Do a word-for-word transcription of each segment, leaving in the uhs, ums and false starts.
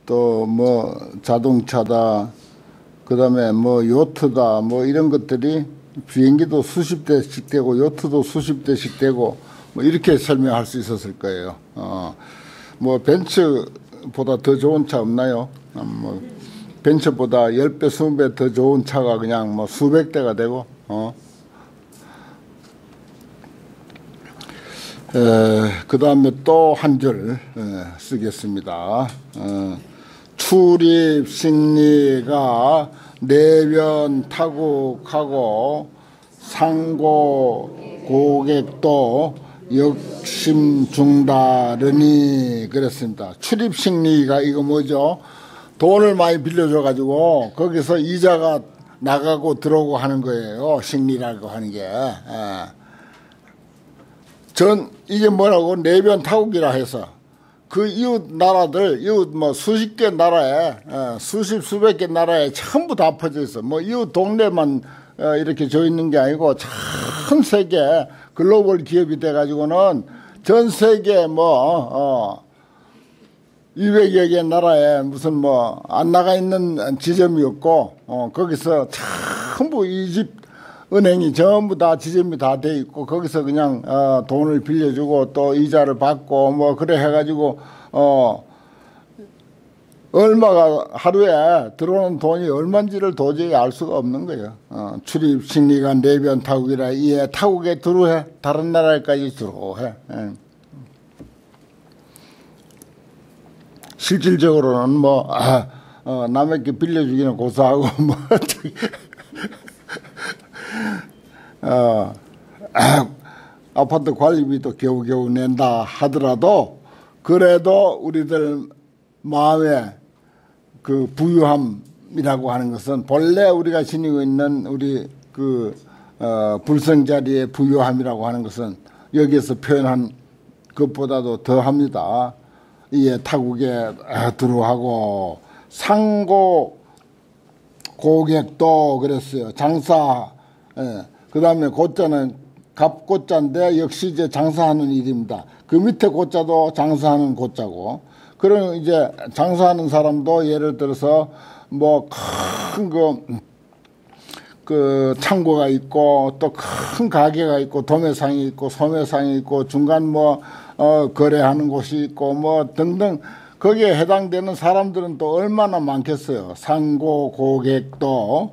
또 뭐 자동차다, 그 다음에 뭐 요트다, 뭐 이런 것들이 비행기도 수십 대씩 되고 요트도 수십 대씩 되고 뭐 이렇게 설명할 수 있었을 거예요. 어, 뭐 벤츠보다 더 좋은 차 없나요? 뭐 벤츠보다 십 배, 이십 배 더 좋은 차가 그냥 뭐 수백 대가 되고, 어. 그 다음에 또 한 줄 쓰겠습니다. 어, 출입 식리가 내변 타국하고 상고 고객도 역심 중다르니 그랬습니다. 출입 식리가 이거 뭐죠? 돈을 많이 빌려줘 가지고 거기서 이자가 나가고 들어오고 하는 거예요. 식리라고 하는 게. 전 이게 뭐라고 내변 타국이라 해서 그 이웃 나라들, 이웃 뭐 수십 개 나라에, 수십 수백 개 나라에 전부 다 퍼져 있어. 뭐 이웃 동네만 이렇게 져 있는 게 아니고 전 세계 글로벌 기업이 돼 가지고는 전 세계 뭐 어 이백여 개 나라에 무슨 뭐 안 나가 있는 지점이 없고, 어 거기서 전부 이 집 은행이 전부 다 지점이 다 돼 있고 거기서 그냥 어 돈을 빌려주고 또 이자를 받고 뭐 그래 해가지고 어 얼마가 하루에 들어오는 돈이 얼마인지를 도저히 알 수가 없는 거예요. 어 출입 식리가 내변 타국이라 이에 타국에 들어해 다른 나라에까지 들어해. 예. 실질적으로는 뭐 아, 어, 남에게 빌려주기는 고사하고 뭐 어, 아, 아파트 관리비도 겨우겨우 낸다 하더라도 그래도 우리들 마음에 그 부유함이라고 하는 것은 본래 우리가 지니고 있는 우리 그 어, 불성자리의 부유함이라고 하는 것은 여기에서 표현한 것보다도 더합니다. 이에 타국에 들어하고 상고 고객도 그랬어요. 장사. 예. 그 다음에 고자는 갑고자인데 역시 이제 장사하는 일입니다. 그 밑에 고자도 장사하는 고자고, 그럼 이제 장사하는 사람도 예를 들어서 뭐 큰 그, 그 창고가 있고 또 큰 가게가 있고 도매상이 있고 소매상이 있고 중간 뭐 어 거래하는 곳이 있고 뭐 등등 거기에 해당되는 사람들은 또 얼마나 많겠어요. 상고 고객도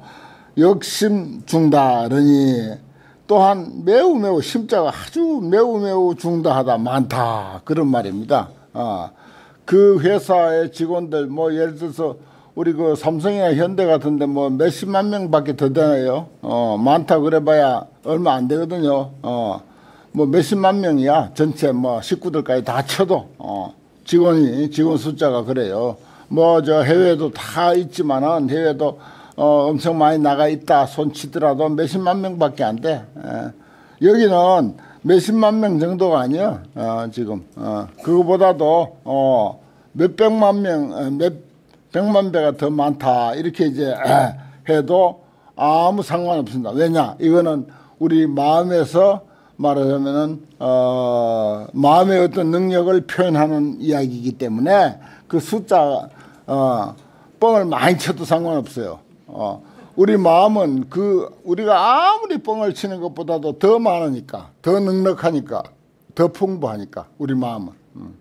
역심 중다르니 또한 매우 매우 심자가 아주 매우 매우 중다하다 많다 그런 말입니다. 어, 그 회사의 직원들 뭐 예를 들어서 우리 그 삼성이나 현대 같은데 뭐 몇십만 명밖에 더 되나요? 어, 많다 그래봐야 얼마 안 되거든요. 어, 뭐 몇십만 명이야. 전체 뭐 식구들까지 다 쳐도 어, 직원이 직원 숫자가 그래요. 뭐 저 해외도 다 있지만은 해외도 어, 엄청 많이 나가 있다 손치더라도 몇십만 명밖에 안 돼. 에. 여기는 몇십만 명 정도가 아니야. 어, 지금 어, 그거보다도 어, 몇백만 명, 몇 백만 배가 더 많다 이렇게 이제 해도 아무 상관없습니다. 왜냐? 이거는 우리 마음에서 말하자면은 어, 마음의 어떤 능력을 표현하는 이야기이기 때문에 그 숫자 어, 뻥을 많이 쳐도 상관없어요. 어, 우리 마음은 그 우리가 아무리 뻥을 치는 것보다도 더 많으니까, 더 넉넉하니까, 더 풍부하니까 우리 마음은 음,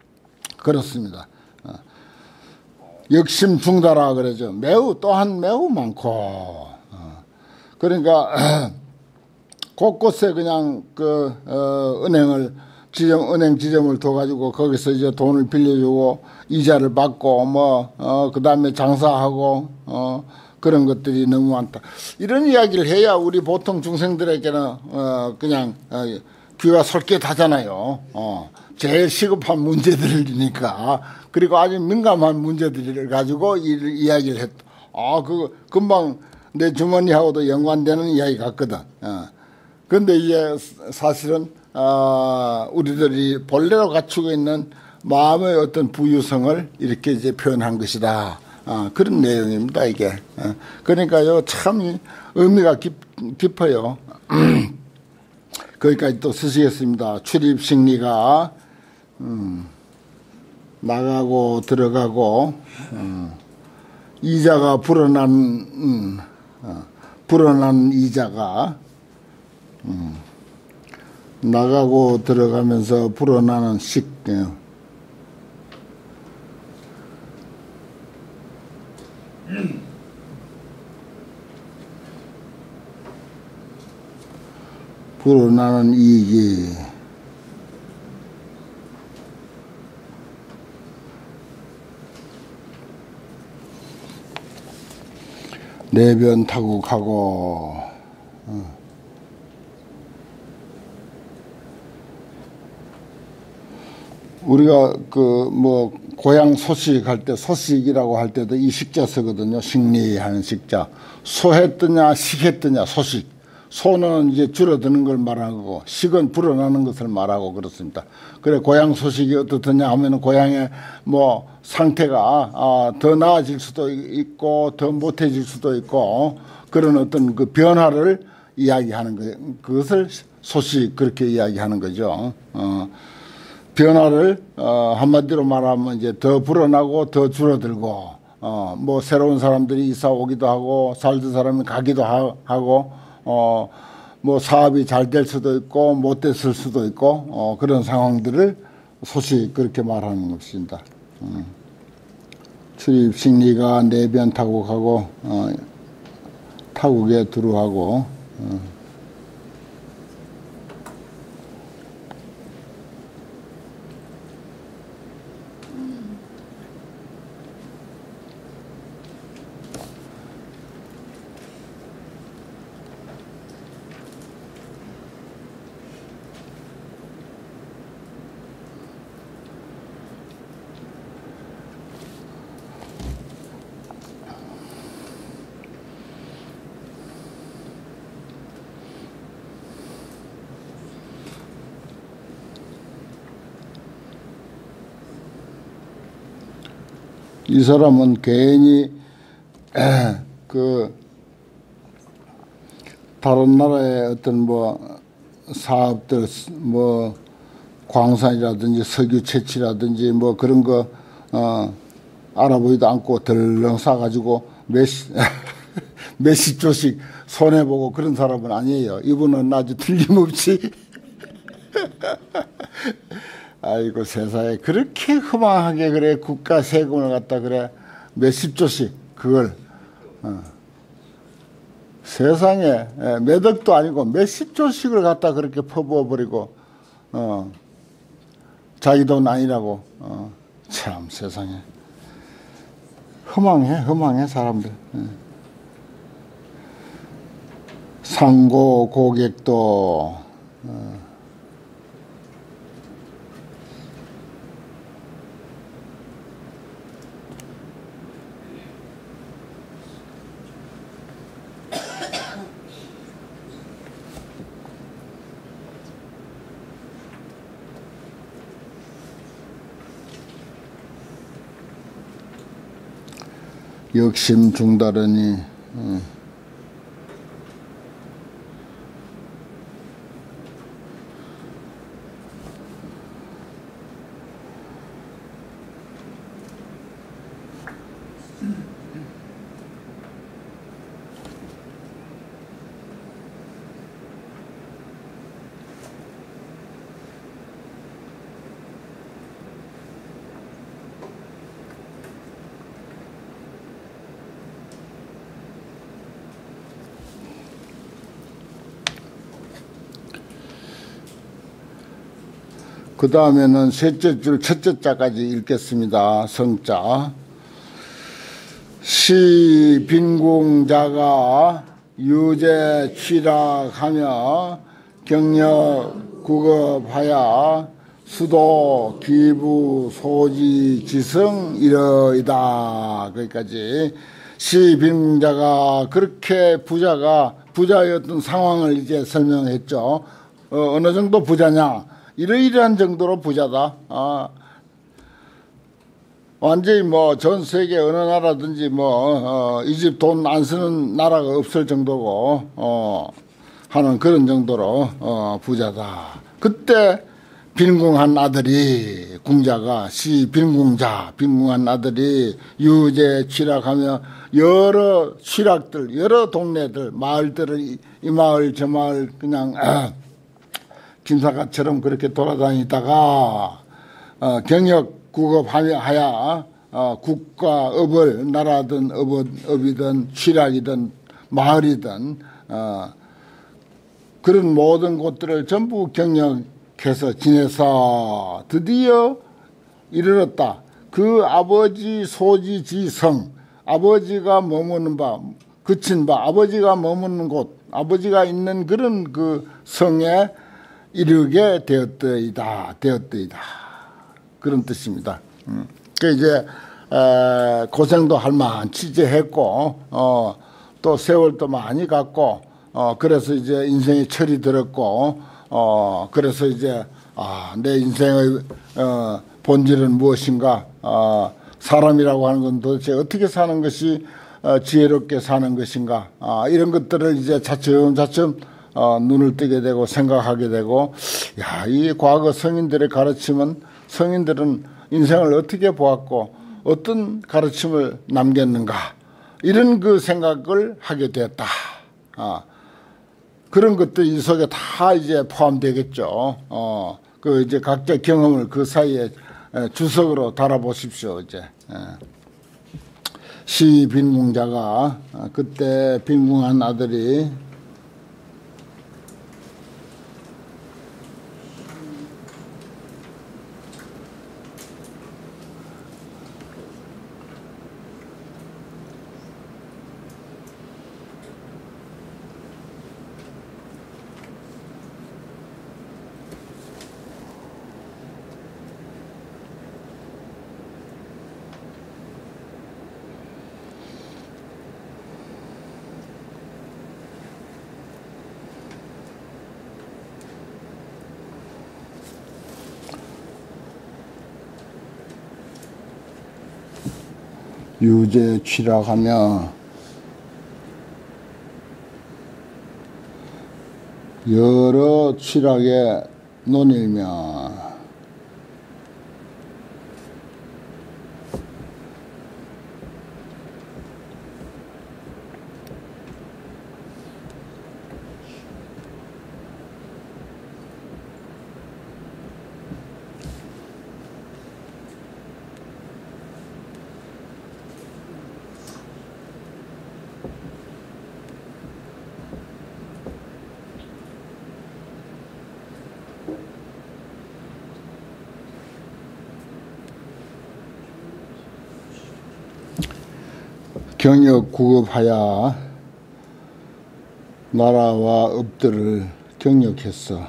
그렇습니다. 어. 역심 중다라 그러죠. 매우 또한 매우 많고 어. 그러니까 곳곳에 그냥 그 어, 은행을 지점 은행 지점을 둬 가지고 거기서 이제 돈을 빌려주고 이자를 받고 뭐 어, 그다음에 장사하고 어, 그런 것들이 너무 많다. 이런 이야기를 해야 우리 보통 중생들에게는 어, 그냥 어, 귀가 솔깃하잖아요. 어, 제일 시급한 문제들이니까. 그리고 아주 민감한 문제들을 가지고 이, 이야기를 했. 아, 그 금방 내 주머니하고도 연관되는 이야기 같거든. 어. 근데 이게 사실은 어, 우리들이 본래로 갖추고 있는 마음의 어떤 부유성을 이렇게 이제 표현한 것이다. 어, 그런 내용입니다, 이게. 어, 그러니까요, 참 의미가 깊, 깊어요. 거기까지 또 쓰시겠습니다. 출입 식리가, 음, 나가고 들어가고 어, 이자가 불어난 음, 어, 불어난 이자가 음, 나가고 들어가면서 불어나는 식 예. 불어나는 이익이 내변 타국하고 어. 우리가 그 뭐 고향 소식 할 때 소식이라고 할 때도 이 식자 쓰거든요. 식리하는 식자. 소했더냐 식했더냐 소식. 소는 이제 줄어드는 걸 말하고 식은 불어나는 것을 말하고 그렇습니다. 그래 고향 소식이 어떻더냐 하면은 고향의 뭐 상태가 아, 더 나아질 수도 있고 더 못해질 수도 있고 그런 어떤 그 변화를 이야기하는 거 그것을 소식 그렇게 이야기하는 거죠. 어. 변화를 어, 한마디로 말하면 이제 더 불어나고 더 줄어들고 어, 뭐 새로운 사람들이 이사 오기도 하고 살던 사람이 가기도 하, 하고 어, 뭐 사업이 잘 될 수도 있고 못 됐을 수도 있고 어, 그런 상황들을 소식 그렇게 말하는 것입니다. 음. 출입 식리가 내변 타국하고 어, 타국에 두루하고 어. 이 사람은 괜히 그 다른 나라의 어떤 뭐 사업들 뭐 광산이라든지 석유 채취라든지 뭐 그런 거 어 알아보지도 않고 덜렁 싸가지고 몇십 몇십 조씩 손해 보고 그런 사람은 아니에요. 이분은 아주 틀림없이 아이고 세상에 그렇게 허망하게 그래 국가 세금을 갖다 그래 몇십 조씩 그걸 어. 세상에 몇 억도 아니고 몇십 조씩을 갖다 그렇게 퍼부어 버리고 어. 자기 돈 아니라고 어. 참 세상에 허망해 허망해 사람들. 상고 고객도 어. 역심 중다르니 어. 그 다음에는 셋째 줄 첫째 자까지 읽겠습니다. 성자. 시 빈궁자가 유재 취락하며 경력 구급하여 수도 기부 소지 지성 이러이다. 거기까지. 시 빈궁자가 그렇게 부자가 부자였던 상황을 이제 설명했죠. 어, 어느 정도 부자냐? 이러이러한 정도로 부자다. 아, 완전히 뭐 전 세계 어느 나라든지 뭐 이 집 돈 안 쓰는 나라가 없을 정도고 어, 하는 그런 정도로 어, 부자다. 그때 빈궁한 아들이 궁자가 시 빈궁자 빈궁한 아들이 유재 취락하며 여러 취락들 여러 동네들 마을들을 이, 이 마을 저 마을 그냥 아, 김사과처럼 그렇게 돌아다니다가 어, 경역 구급하야 어, 국가 업을 나라든 업, 업이든 취락이든 마을이든 어, 그런 모든 곳들을 전부 경역해서 지내서 드디어 이르렀다. 그 아버지 소지지성 아버지가 머무는 바 그친 바 아버지가 머무는 곳 아버지가 있는 그런 그 성에 이르게 되었더이다 되었더이다 그런 뜻입니다. 음. 그 이제 에, 고생도 할 만치 이제 했고 어, 또 세월도 많이 갔고 어, 그래서 이제 인생의 철이 들었고 어, 그래서 이제 아, 내 인생의 어, 본질은 무엇인가 어, 사람이라고 하는 건 도대체 어떻게 사는 것이 어, 지혜롭게 사는 것인가 아, 이런 것들을 이제 차츰차츰 어, 눈을 뜨게 되고 생각하게 되고 야, 이 과거 성인들의 가르침은 성인들은 인생을 어떻게 보았고 어떤 가르침을 남겼는가 이런 그 생각을 하게 되었다. 아, 그런 것도 이 속에 다 이제 포함되겠죠. 어, 그 이제 각자 경험을 그 사이에 주석으로 달아보십시오. 이제 시 빈궁자가 그때 빈궁한 아들이 유재 취락하며 여러 취락에 논일며 경역 구급하여 나라와 업들을 경역했어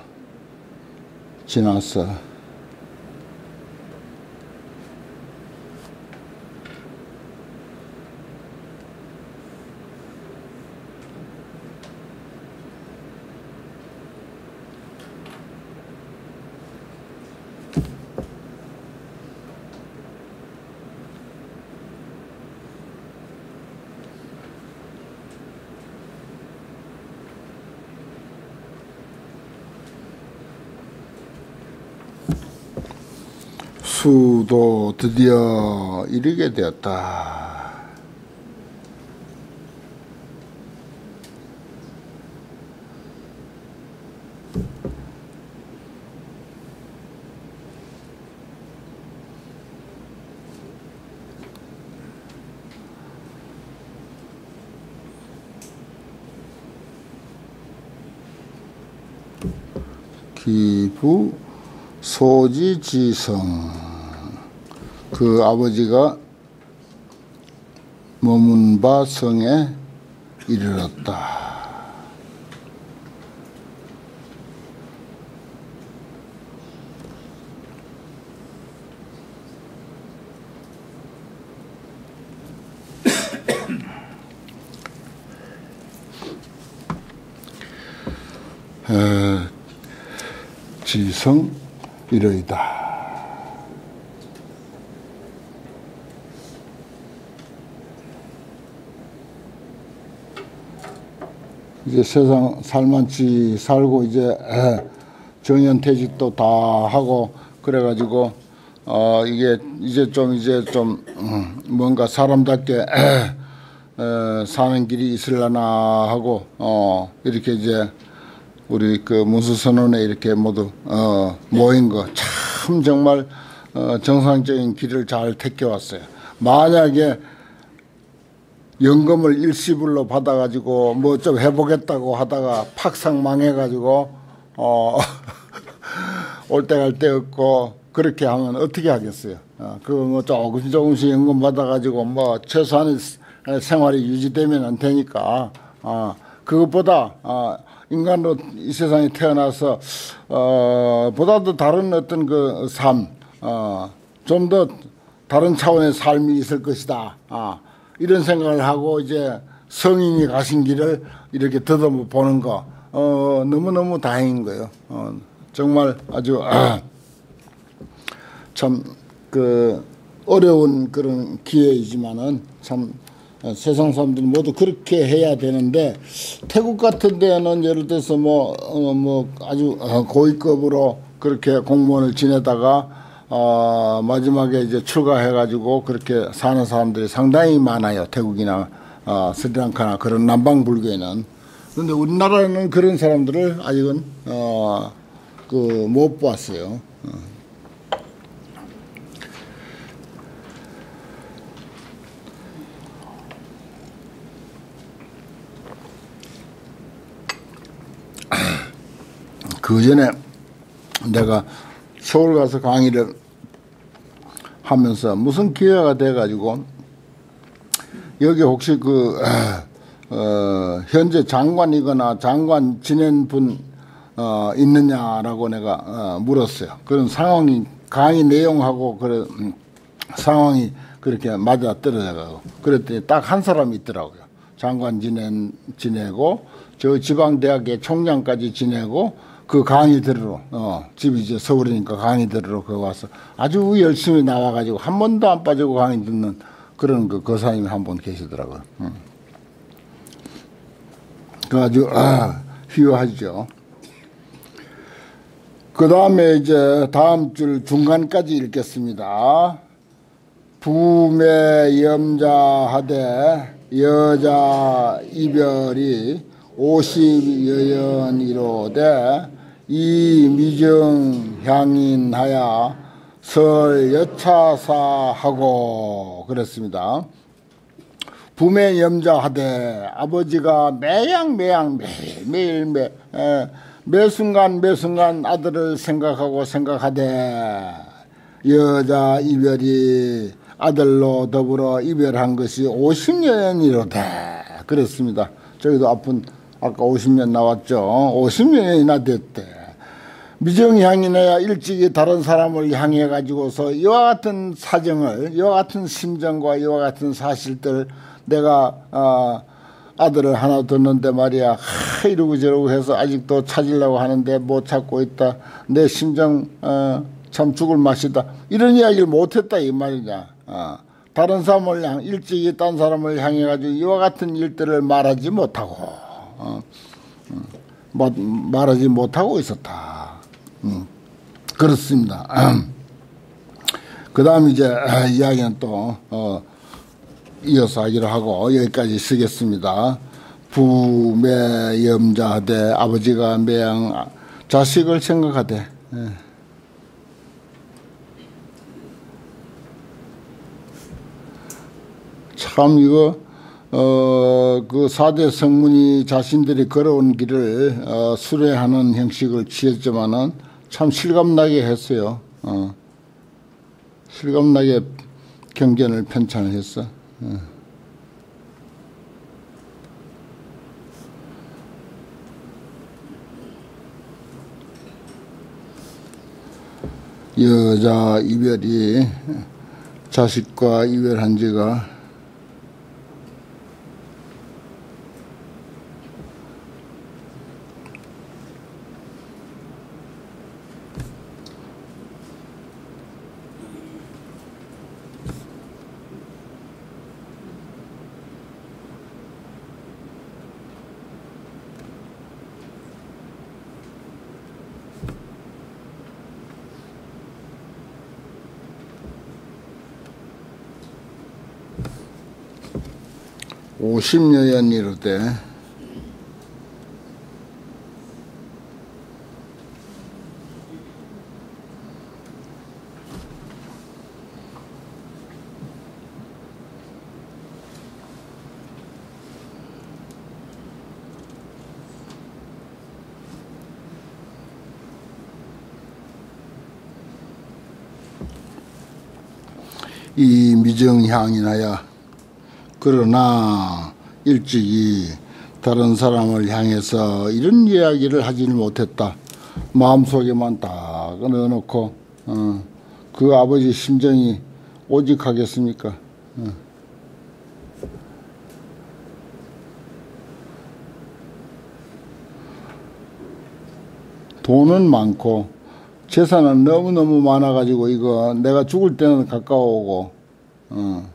지났어. 수도 드디어 이르게 되었다. 기부 소지지성 그 아버지가 머문 바 성에 이르렀다. 에, 지성 이러이다. 이제 세상 살만치 살고 이제 에, 정년퇴직도 다 하고 그래가지고 어 이게 이제 좀 이제 좀 음, 뭔가 사람답게 어, 사는 길이 있으려나 하고 어 이렇게 이제 우리 그 문수선언에 이렇게 모두 어 모인 거 참 정말 어 정상적인 길을 잘 택해왔어요. 만약에 연금을 일시불로 받아가지고 뭐 좀 해보겠다고 하다가 팍상 망해가지고 어 올 때 갈 데 없고 그렇게 하면 어떻게 하겠어요? 어, 그거 뭐 조금씩 조금씩 연금 받아가지고 뭐 최소한의 생활이 유지되면 안 되니까 어, 그것보다 어, 인간으로 이 세상에 태어나서 어, 보다도 다른 어떤 그 삶, 어, 좀 더 다른 차원의 삶이 있을 것이다. 어, 이런 생각을 하고 이제 성인이 가신 길을 이렇게 더듬어보는 거 어, 너무너무 다행인 거예요. 어, 정말 아주 아, 참 그 어려운 그런 기회이지만은 참 세상 사람들이 모두 그렇게 해야 되는데 태국 같은 데는 예를 들어서 뭐, 어, 뭐 아주 고위급으로 그렇게 공무원을 지내다가 어, 마지막에 이제 출가해가지고 그렇게 사는 사람들이 상당히 많아요. 태국이나 어, 스리랑카나 그런 남방 불교에는. 그런데 우리나라는 그런 사람들을 아직은 어, 그 못 봤어요. 어. 그 전에 내가 서울 가서 강의를 하면서 무슨 기회가 돼가지고 여기 혹시 그 어, 현재 장관이거나 장관 지낸 분 어, 있느냐라고 내가 어, 물었어요. 그런 상황이 강의 내용하고 그런 음, 상황이 그렇게 맞아 떨어져가고 그랬더니 딱 한 사람이 있더라고요. 장관 지낸 지내고 저 지방대학의 총장까지 지내고 그 강의 들으러 어, 집이 이제 서울이니까 강의 들으러 거기 와서 아주 열심히 나와가지고 한 번도 안 빠지고 강의 듣는 그런 그 거사님이 한 분 계시더라고요. 음. 그 아주 아, 휘유하죠. 그 다음에 이제 다음 줄 중간까지 읽겠습니다. 부매 염자하되 여자 이별이 오십여연이로되 이 미정 향인하야 설 여차사하고 그랬습니다. 부매 염자하되 아버지가 매양 매양 매일 매일 매, 에, 매 순간 매 순간 아들을 생각하고 생각하되 여자 이별이 아들로 더불어 이별한 것이 오십 년이로되 그랬습니다. 저기도 아픈 아까 오십 년 나왔죠. 오십 년이나 됐대. 미정향이나야 일찍이 다른 사람을 향해 가지고서 이와 같은 사정을 이와 같은 심정과 이와 같은 사실들 내가 어, 아들을 하나 뒀는데 말이야 하, 이러고 저러고 해서 아직도 찾으려고 하는데 못 찾고 있다. 내 심정 어, 참 죽을 맛이다. 이런 이야기를 못했다 이 말이냐. 어, 다른 사람을 향 일찍이 딴 사람을 향해 가지고 이와 같은 일들을 말하지 못하고 어, 음, 뭐, 말하지 못하고 있었다. 음, 그렇습니다. 그 다음 이제 이야기는 또 어, 이어서 하기로 하고 여기까지 쓰겠습니다. 부매 염자하되 아버지가 매양 자식을 생각하되 예. 참 이거 어, 그 사대 성문이 자신들이 걸어온 길을 어, 수레하는 형식을 취했지만은 참 실감나게 했어요. 어. 실감나게 경전을 편찬을 했어. 어. 여자 이별이 자식과 이별한 지가 오십여 년 이르되 이 미정향이나야 그러나 일찍이 다른 사람을 향해서 이런 이야기를 하지는 못했다. 마음속에만 딱 넣어놓고 어, 그 아버지 심정이 오직하겠습니까? 어. 돈은 많고 재산은 너무너무 많아가지고 이거 내가 죽을 때는 가까워오고 어.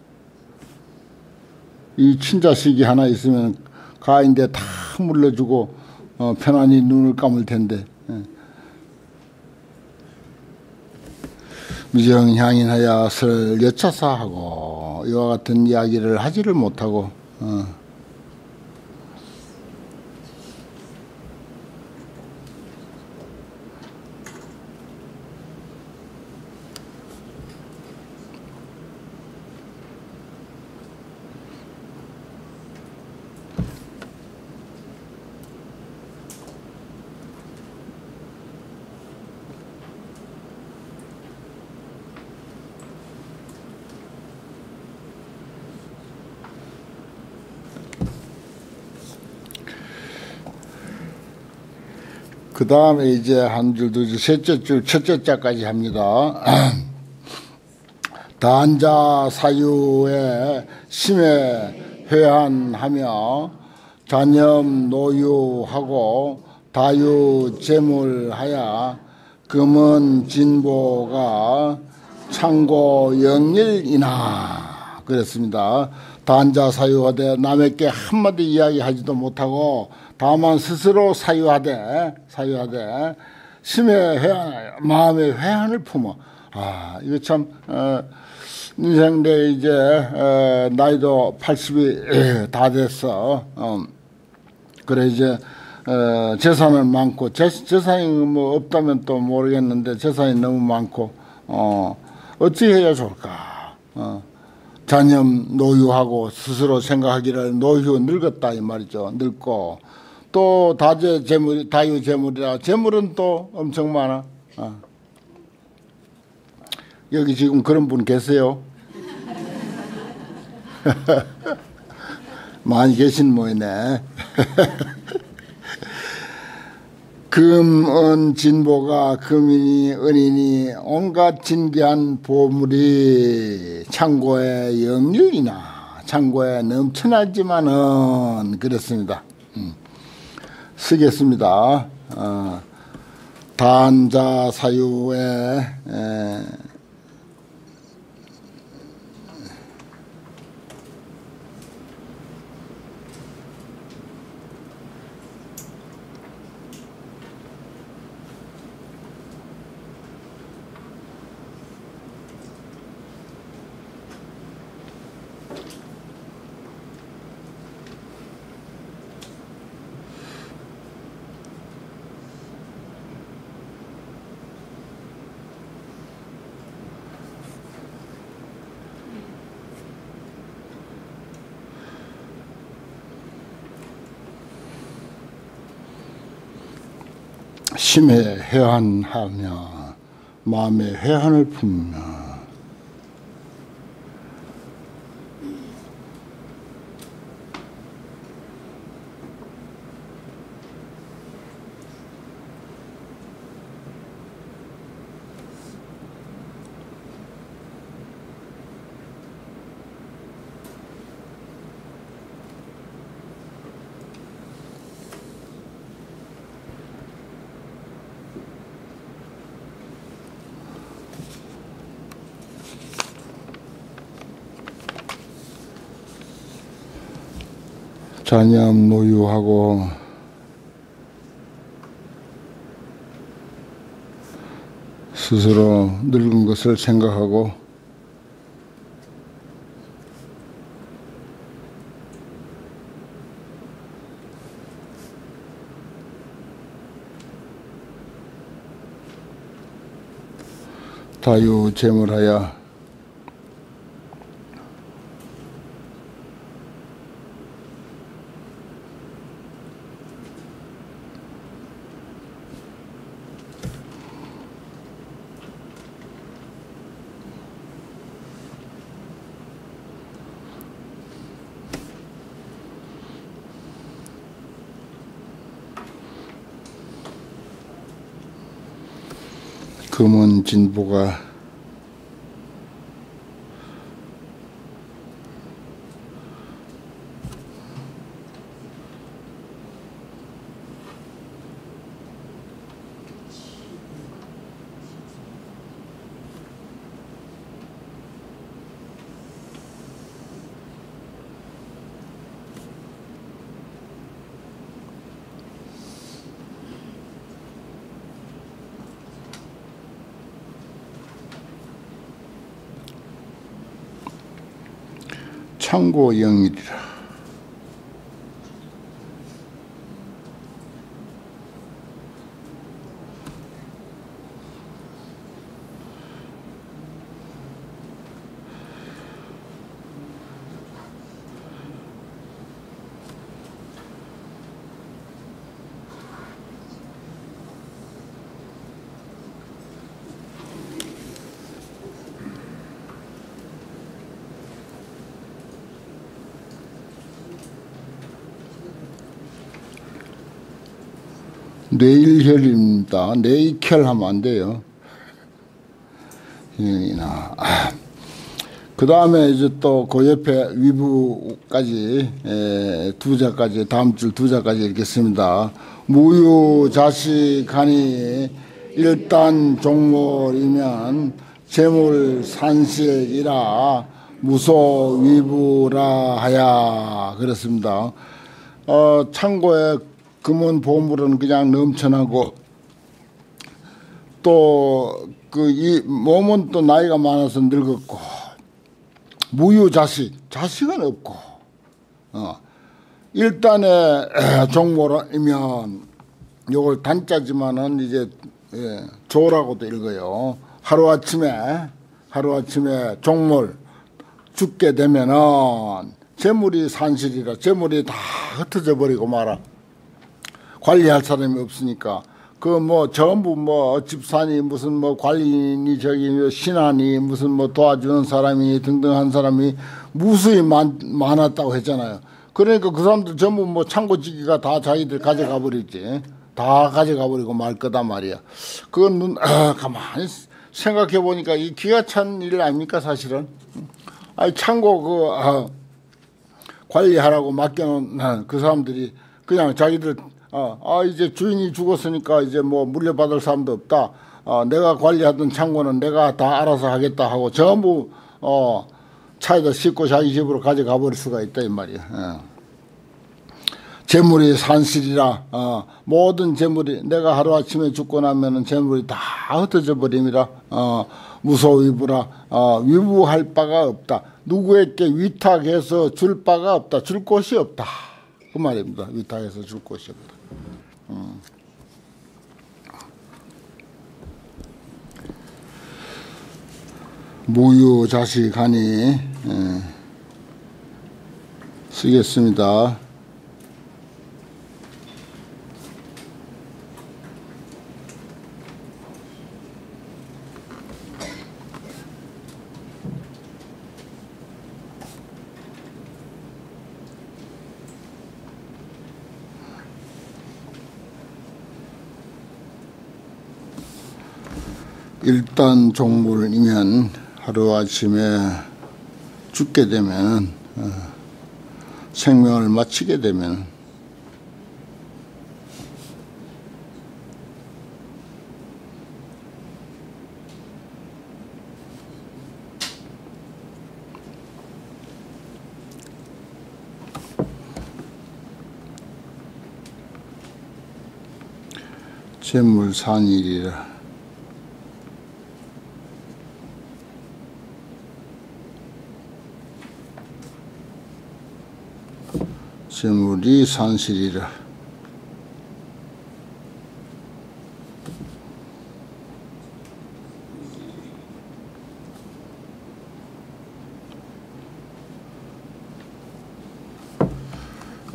이 친자식이 하나 있으면 가인데 다 물려주고 어, 편안히 눈을 감을 텐데 예. 미정향인하여을 여차사하고 이와 같은 이야기를 하지를 못하고 어. 그 다음에 이제 한 줄, 두 줄, 셋째 줄, 첫째 자까지 합니다. 단자 사유에 심해 회한하며 잔염 노유하고 다유 재물하야 금은 진보가 창고 영일이나 그랬습니다. 단자 사유하되 남에게 한마디 이야기하지도 못하고 다만 스스로 사유하되 사유하되 심해 회한 마음의 회한을 품어. 아 이거 참 어, 인생 내 이제 어, 나이도 팔십이 다 됐어. 어, 그래 이제 어, 재산은 많고 재, 재산이 뭐 없다면 또 모르겠는데 재산이 너무 많고 어, 어찌 해야 좋을까? 어, 잔염 노유하고 스스로 생각하기를 노유 늙었다 이 말이죠. 늙고 또 다재 재물 다유 재물이라 재물은 또 엄청 많아. 어. 여기 지금 그런 분 계세요? 많이 계신 모이네. 금은 진보가 금이니 은이니 온갖 진귀한 보물이 창고에 영유이나 창고에 넘쳐나지만은 그렇습니다. 음. 쓰겠습니다. 어, 단자 사유에 에, 심해 회한하며 마음에 회한을 품며 잔염 노유하고 스스로 늙은 것을 생각하고 다유 재물하여 금은 진보가 창고 영일이라. 뇌일혈입니다. 뇌익혈 하면 안 돼요. 아. 그 다음에 이제 또 그 옆에 위부까지 에, 두 자까지 다음 줄 두 자까지 읽겠습니다. 무유 자식하니 일단 종몰이면 재물 산실이라 무소 위부라 하야. 그렇습니다. 어, 창고에 금은 보물은 그냥 넘쳐나고 또 그 이 몸은 또 나이가 많아서 늙었고 무유 자식 자식은 없고 어 일단에 종몰이면 요걸 단자지만은 이제 예, 조라고도 읽어요. 하루 아침에 하루 아침에 종몰 죽게 되면은 재물이 산실이라 재물이 다 흩어져 버리고 말아. 관리할 사람이 없으니까 그 뭐 전부 뭐 집사니 무슨 뭐 관리인이 저기 신하니 무슨 뭐 도와주는 사람이 등등 한 사람이 무수히 많, 많았다고 했잖아요. 그러니까 그 사람들 전부 뭐 창고지기가 다 자기들 가져가 버리지. 다 가져가 버리고 말 거단 말이야. 그건 눈, 아, 가만히 생각해 보니까 이 기가 찬 일 아닙니까 사실은. 아니 창고 그 아, 관리하라고 맡겨놓은 그 사람들이 그냥 자기들 어, 아, 이제 주인이 죽었으니까 이제 뭐 물려받을 사람도 없다. 어, 내가 관리하던 창고는 내가 다 알아서 하겠다 하고 전부, 어, 차에다 싣고 자기 집으로 가져가 버릴 수가 있다, 이 말이야. 어. 재물이 산실이라, 어, 모든 재물이, 내가 하루아침에 죽고 나면은 재물이 다 흩어져 버림이라, 어, 무소위부라, 어, 위부할 바가 없다. 누구에게 위탁해서 줄 바가 없다. 줄 곳이 없다. 그 말입니다. 위탁해서 줄 곳이 없다. 음. 무유 자식하니 예. 쓰겠습니다. 일단 종물이면 하루아침에 죽게 되면 어, 생명을 마치게 되면 재물산일이라. 재물이 산실이라.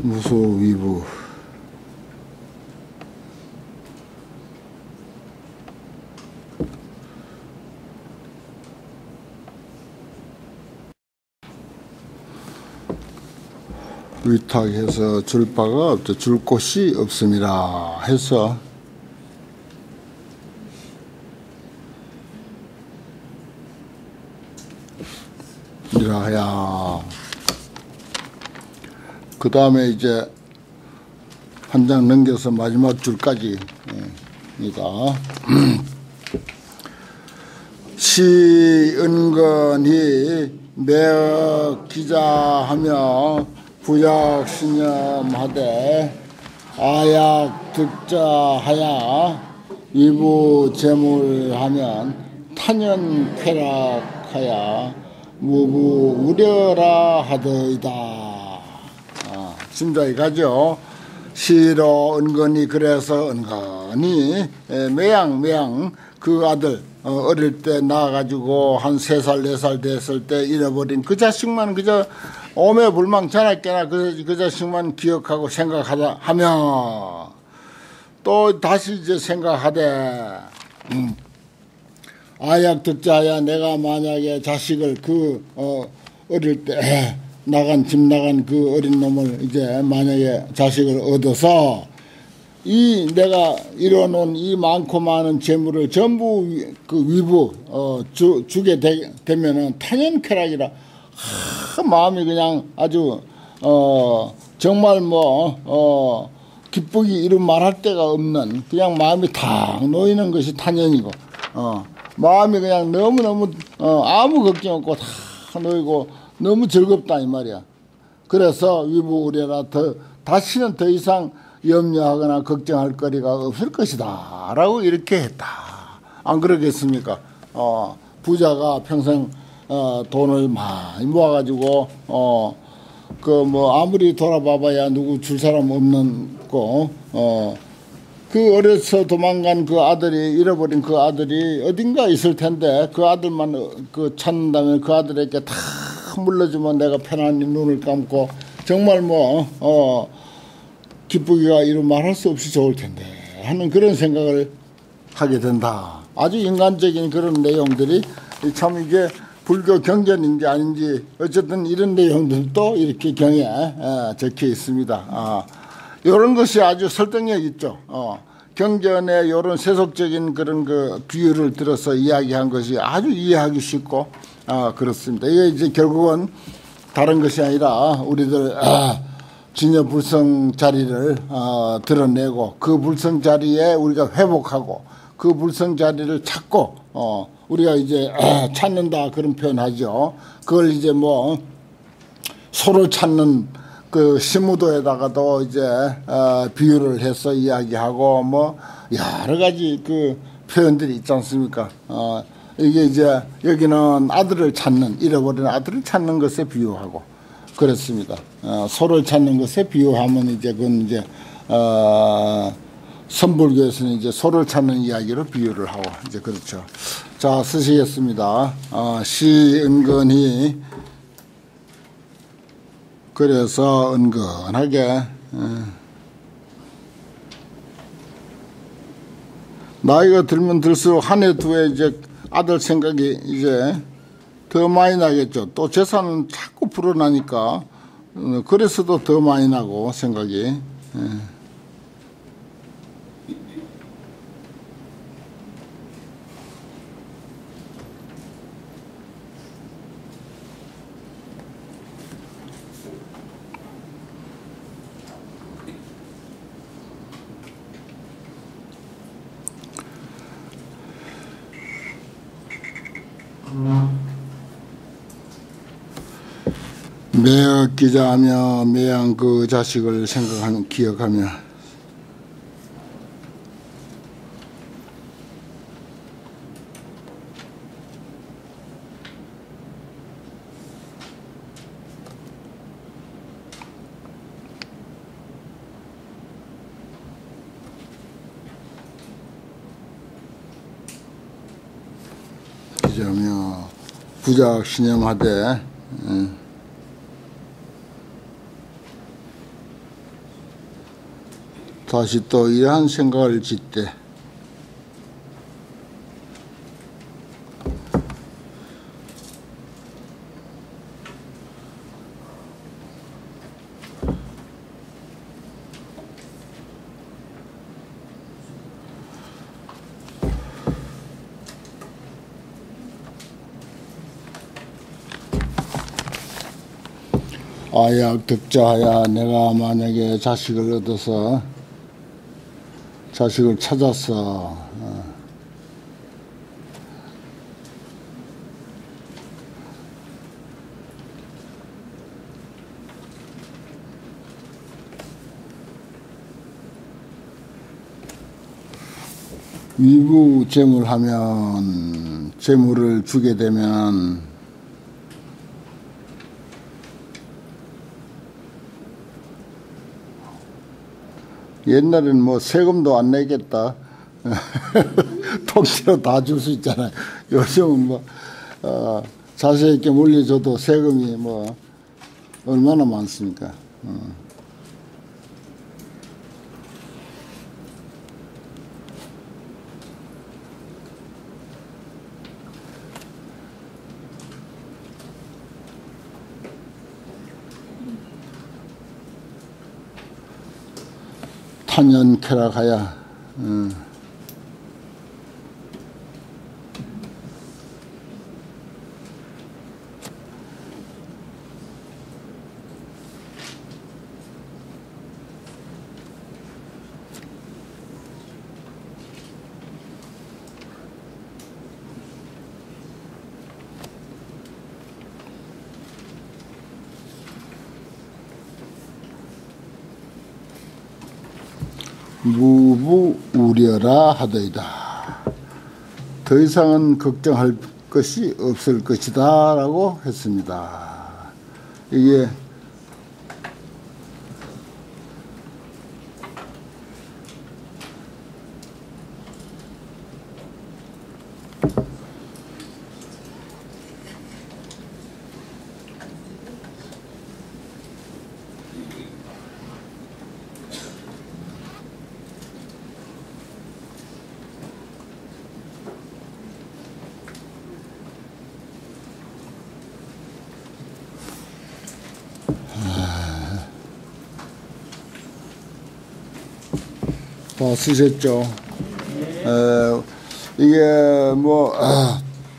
무소위부. 위탁해서 줄 바가 없죠. 줄 곳이 없습니다. 해서 이라야. 그 다음에 이제 한 장 넘겨서 마지막 줄까지 입니다. 시은건히 매어 기자하며 부약 신념하되 아약 득자하야 위부 재물하면 탄연 쾌락하야 무부 우려라 하더이다. 아, 심자에 가죠. 시로 은근히 그래서 은근히 매양 매양 그 아들 어, 어릴 때 낳아가지고 한 세 살 네 살 됐을 때 잃어버린 그 자식만 그저 오매불망 자나깨나 그, 그 자식만 기억하고 생각하다 하면 또 다시 이제 생각하되 음, 아약 듣자야 내가 만약에 자식을 그 어, 어릴 때 나간 집 나간 그 어린 놈을 이제 만약에 자식을 얻어서 이 내가 이뤄놓은 이 많고 많은 재물을 전부 그 위부 어, 주, 주게 되, 되면은 탄연쾌락이라 하, 마음이 그냥 아주 어 정말 뭐 어 기쁘기 이루 말할 데가 없는 그냥 마음이 탁 놓이는 것이 탄연이고 어 마음이 그냥 너무 너무 어 아무 걱정 없고 다 놓이고 너무 즐겁다 이 말이야. 그래서 위부 우려라 더 다시는 더 이상 염려하거나 걱정할 거리가 없을 것이다 라고 이렇게 했다. 안 그러겠습니까? 어, 부자가 평생 어, 돈을 많이 모아가지고 어, 그 뭐 아무리 돌아봐봐야 누구 줄 사람 없는 거 어, 그 어려서 도망간 그 아들이 잃어버린 그 아들이 어딘가 있을 텐데 그 아들만 그 찾는다면 그 아들에게 다 물러주면 내가 편안히 눈을 감고 정말 뭐 어, 기쁘기가 이루 말할 수 없이 좋을 텐데 하는 그런 생각을 하게 된다. 아주 인간적인 그런 내용들이 참 이게 불교 경전인지 아닌지 어쨌든 이런 내용들도 이렇게 경에 에, 적혀 있습니다. 아, 이런 것이 아주 설득력 있죠. 어, 경전에 이런 세속적인 그런 그 비유를 들어서 이야기한 것이 아주 이해하기 쉽고 아, 그렇습니다. 이게 이제 결국은 다른 것이 아니라 우리들 아, 진여 불성 자리를 어, 드러내고 그 불성 자리에 우리가 회복하고 그 불성 자리를 찾고 어, 우리가 이제 어, 찾는다 그런 표현하죠. 그걸 이제 뭐 소를 찾는 그 시무도에다가도 이제 어, 비유를 해서 이야기하고 뭐 여러 가지 그 표현들이 있지 않습니까? 어, 이게 이제 여기는 아들을 찾는 잃어버린 아들을 찾는 것에 비유하고. 그렇습니다. 어, 소를 찾는 것에 비유하면 이제 그건 이제 어, 선불교에서는 이제 소를 찾는 이야기로 비유를 하고 이제 그렇죠. 자 쓰시겠습니다. 어, 시 은근히 그래서 은근하게 어, 나이가 들면 들수록 한 해 두 해 이제 아들 생각이 이제 더 많이 나겠죠. 또 재산은 자꾸 불어나니까 그래서도 더 많이 나고 생각이. 매어 기자하며 매양 그 자식을 생각하는 기억하며 기자하며 부작 신념하되 음. 다시 또 이러한 생각을 짓되 아야 득자하야 내가 만약에 자식을 얻어서 자식을 찾았어. 어. 위부 재물하면 재물을 주게 되면 옛날에는 뭐 세금도 안 내겠다. 통째로 다 줄 수 있잖아요. 요즘은 뭐, 어, 자세 있게 물려줘도 세금이 뭐, 얼마나 많습니까. 어. 탄연쾌락하야. 음. 무부 우려라 하더이다. 더 이상은 걱정할 것이 없을 것이다 라고 했습니다. 이게 다 쓰셨죠? 에, 이게 뭐, 아,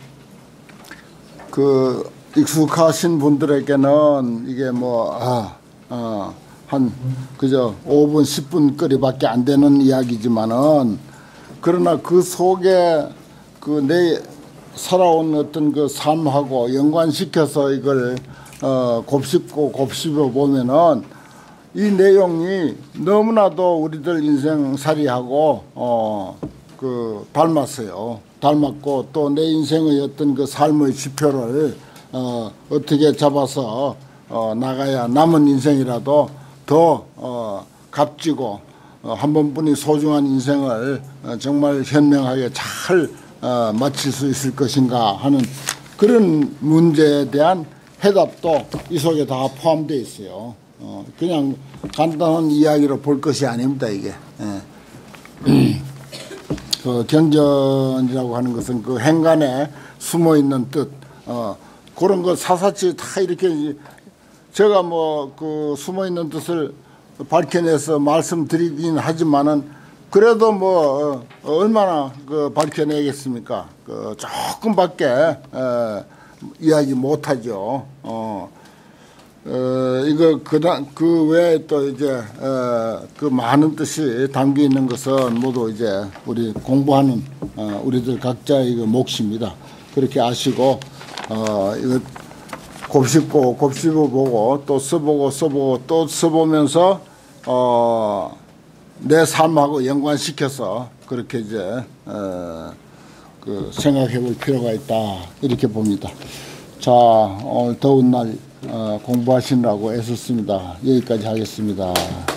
그, 익숙하신 분들에게는 이게 뭐, 아, 아, 한, 그저 오 분, 십 분 거리밖에 안 되는 이야기지만은, 그러나 그 속에 그 내 살아온 어떤 그 삶하고 연관시켜서 이걸, 어, 곱씹고 곱씹어 보면은 이 내용이 너무나도 우리들 인생살이하고 어 그 닮았어요. 닮았고 또 내 인생의 어떤 그 삶의 지표를 어 어떻게 잡아서 어 나가야 남은 인생이라도 더 어 값지고 어 한 번뿐이 소중한 인생을 어 정말 현명하게 잘 어 마칠 수 있을 것인가 하는 그런 문제에 대한 해답도 이 속에 다 포함되어 있어요. 어, 그냥 간단한 이야기로 볼 것이 아닙니다, 이게. 예. 그 경전이라고 하는 것은 그 행간에 숨어 있는 뜻, 어, 그런 거 사사치 다 이렇게 제가 뭐 그 숨어 있는 뜻을 밝혀내서 말씀드리긴 하지만은 그래도 뭐 어, 얼마나 그 밝혀내겠습니까? 그 조금밖에 어, 이야기 못하죠. 어. 어, 이거, 그, 그 외에 또 이제, 어, 그 많은 뜻이 담겨 있는 것은 모두 이제 우리 공부하는, 어, 우리들 각자의 그 몫입니다. 그렇게 아시고, 어, 이거 곱씹고 곱씹어 보고 또 써보고 써보고 또 써보면서, 어, 내 삶하고 연관시켜서 그렇게 이제, 어, 그 생각해 볼 필요가 있다. 이렇게 봅니다. 자, 오늘 더운 날, 어, 공부하시느라고 애썼습니다. 여기까지 하겠습니다.